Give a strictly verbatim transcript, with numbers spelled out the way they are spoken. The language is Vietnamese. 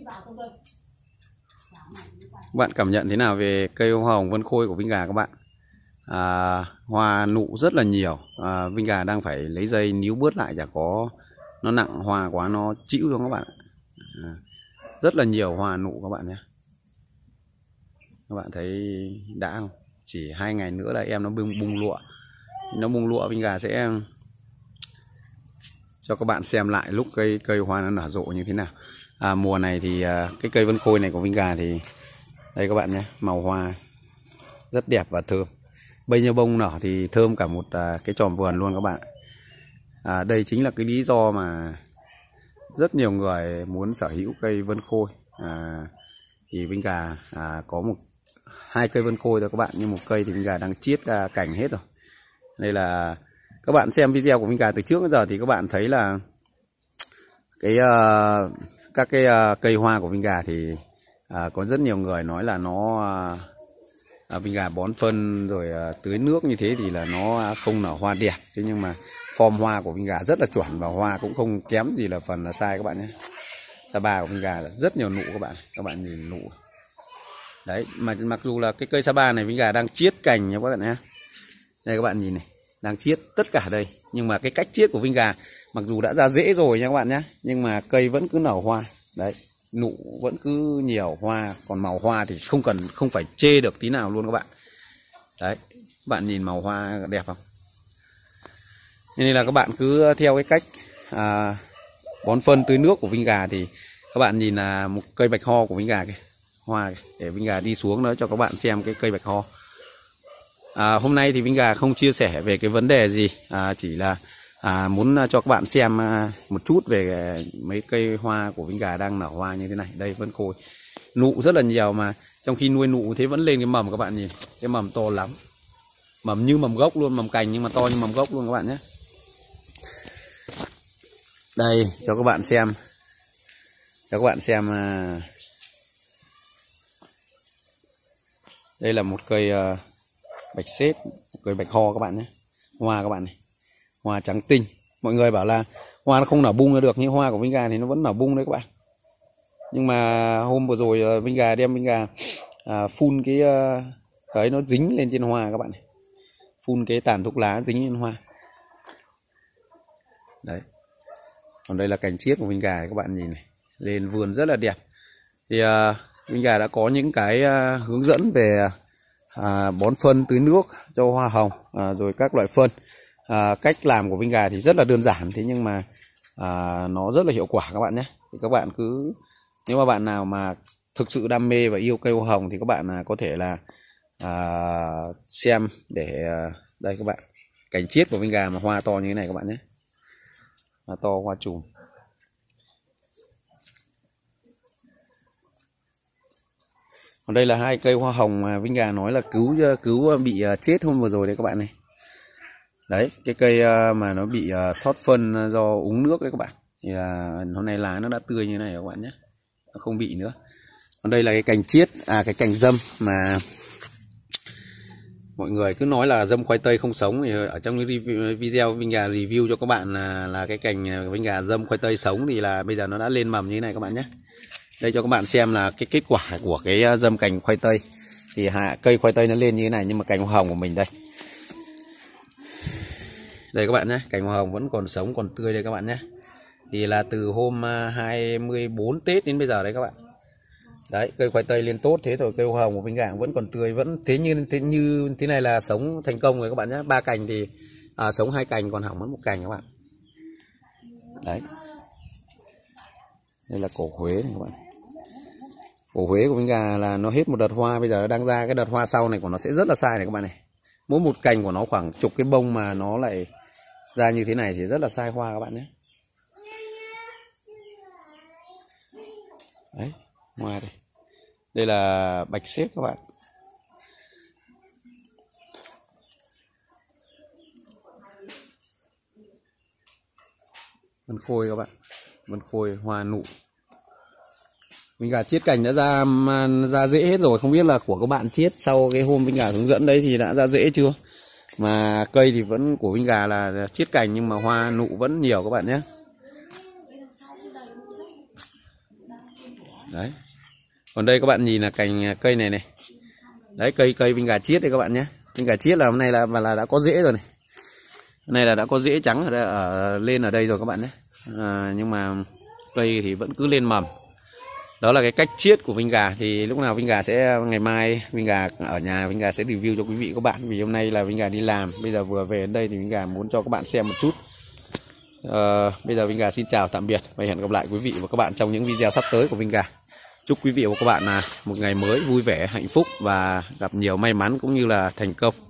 Các bạn cảm nhận thế nào về cây hoa hồng vân khôi của Vinh Gà các bạn? À, hoa nụ rất là nhiều. à, Vinh Gà đang phải lấy dây níu bớt lại, chả có nó nặng hoa quá nó chịu cho các bạn. à, Rất là nhiều hoa nụ các bạn nhé. Các bạn thấy đã không? Chỉ hai ngày nữa là em nó bung, bung lụa. Nó bung lụa Vinh Gà sẽ cho các bạn xem lại lúc cây cây hoa nó nở rộ như thế nào. à, Mùa này thì à, cái cây vân khôi này của Vinh Gà thì đây các bạn nhé, màu hoa rất đẹp và thơm. Bây nhiêu bông nở thì thơm cả một à, cái chòm vườn luôn các bạn. à, Đây chính là cái lý do mà rất nhiều người muốn sở hữu cây vân khôi. à, Thì Vinh Gà à, có một hai cây vân khôi thôi các bạn, nhưng một cây thì Vinh Gà đang chiết ra cành hết rồi. Đây là các bạn xem video của Vinh Gà từ trước đến giờ thì các bạn thấy là cái uh, các cái uh, cây hoa của Vinh Gà thì uh, có rất nhiều người nói là nó uh, Vinh Gà bón phân rồi uh, tưới nước như thế thì là nó không nở hoa đẹp. Thế nhưng mà form hoa của Vinh Gà rất là chuẩn và hoa cũng không kém gì là phần là sai các bạn nhé. Sa ba của Vinh Gà là rất nhiều nụ các bạn. Các bạn nhìn nụ đấy, mà mặc dù là cái cây Sa ba này Vinh Gà đang chiết cành nha các bạn nhé. Đây các bạn nhìn này, đang chiết tất cả đây, nhưng mà cái cách chiết của Vinh Gà mặc dù đã ra rễ rồi nha các bạn nhé, nhưng mà cây vẫn cứ nở hoa đấy, nụ vẫn cứ nhiều hoa, còn màu hoa thì không cần không phải chê được tí nào luôn các bạn. Đấy, bạn nhìn màu hoa đẹp không? Nên là các bạn cứ theo cái cách à, bón phân tưới nước của Vinh Gà thì các bạn nhìn là một cây bạch ho của Vinh Gà kìa, hoa kìa. Để Vinh Gà đi xuống nữa cho các bạn xem cái cây bạch ho. À, hôm nay thì Vinh Gà không chia sẻ về cái vấn đề gì, à, chỉ là à, muốn cho các bạn xem à, một chút về mấy cây hoa của Vinh Gà đang nở hoa như thế này. Đây vân khôi, nụ rất là nhiều, mà trong khi nuôi nụ thế vẫn lên cái mầm. Các bạn nhìn cái mầm to lắm, mầm như mầm gốc luôn, mầm cành nhưng mà to như mầm gốc luôn các bạn nhé. Đây cho các bạn xem, cho các bạn xem à, đây là một cây à, bạch xếp, một cây bạch ho các bạn nhé. Hoa các bạn này, hoa trắng tinh. Mọi người bảo là hoa nó không nở bung ra được, nhưng hoa của Vinh Gà thì nó vẫn nở bung đấy các bạn. Nhưng mà hôm vừa rồi Vinh Gà đem Vinh Gà à, phun cái cái nó dính lên trên hoa các bạn này, phun cái tàn thuốc lá dính lên hoa đấy. Còn đây là cành chiết của Vinh Gà các bạn nhìn này, lên vườn rất là đẹp. Thì à, Vinh Gà đã có những cái à, hướng dẫn về à, bón phân tưới nước cho hoa hồng, à, rồi các loại phân. à, Cách làm của Vinh Gà thì rất là đơn giản, thế nhưng mà à, nó rất là hiệu quả các bạn nhé. Thì các bạn cứ, nếu mà bạn nào mà thực sự đam mê và yêu cây hoa hồng thì các bạn à, có thể là à, xem để à, đây các bạn, cành chiết của Vinh Gà mà hoa to như thế này các bạn nhé, hoa to, hoa chùm. Còn đây là hai cây hoa hồng mà Vinh Gà nói là cứu cứu bị chết hôm vừa rồi đấy các bạn này. Đấy, cái cây mà nó bị sót phân do uống nước đấy các bạn. Thì là hôm nay lá nó đã tươi như này các bạn nhé, nó không bị nữa. Còn đây là cái cành chiết, à cái cành dâm mà mọi người cứ nói là dâm khoai tây không sống, thì ở trong cái video Vinh Gà review cho các bạn là, là cái cành Vinh Gà dâm khoai tây sống thì là bây giờ nó đã lên mầm như thế này các bạn nhé. Đây cho các bạn xem là cái kết quả của cái dâm cành khoai tây. Thì hạ cây khoai tây nó lên như thế này, nhưng mà cành hoa hồng của mình đây. Đây các bạn nhé, cành hoa hồng vẫn còn sống, còn tươi đây các bạn nhé. Thì là từ hôm hai mươi bốn Tết đến bây giờ đấy các bạn. Đấy, cây khoai tây lên tốt thế rồi, cây hoa hồng của Vinh Gà vẫn còn tươi, vẫn thế như thế như thế này là sống thành công rồi các bạn nhé. Ba cành thì à, sống hai cành, còn hỏng mất một cành các bạn. Đấy. Đây là cổ Huế này các bạn. Cổ Huế của Vinh Gà là nó hết một đợt hoa, bây giờ nó đang ra cái đợt hoa sau này của nó sẽ rất là sai này các bạn này. Mỗi một cành của nó khoảng chục cái bông mà nó lại ra như thế này thì rất là sai hoa các bạn nhé. Đấy, hoa đây. Đây là bạch xếp các bạn. Vân khôi các bạn, vân khôi hoa nụ. Vinh Gà chiết cành đã ra ra rễ hết rồi, không biết là của các bạn chiết sau cái hôm Vinh Gà hướng dẫn đấy thì đã ra rễ chưa. Mà cây thì vẫn của Vinh Gà là chiết cành nhưng mà hoa nụ vẫn nhiều các bạn nhé. Đấy. Còn đây các bạn nhìn là cành cây này này. Đấy, cây cây vinh gà chiết đây các bạn nhé. Vinh gà chiết là hôm nay là là đã có rễ rồi này. Hôm nay là đã có rễ trắng ở, đây, ở lên ở đây rồi các bạn nhé. À, nhưng mà cây thì vẫn cứ lên mầm. Đó là cái cách chiết của vinh gà. Thì lúc nào vinh gà sẽ ngày mai vinh gà ở nhà vinh gà sẽ review cho quý vị các bạn. Vì hôm nay là vinh gà đi làm, bây giờ vừa về đến đây thì vinh gà muốn cho các bạn xem một chút. À, bây giờ vinh gà xin chào tạm biệt và hẹn gặp lại quý vị và các bạn trong những video sắp tới của vinh gà. Chúc quý vị và các bạn là một ngày mới vui vẻ, hạnh phúc và gặp nhiều may mắn cũng như là thành công.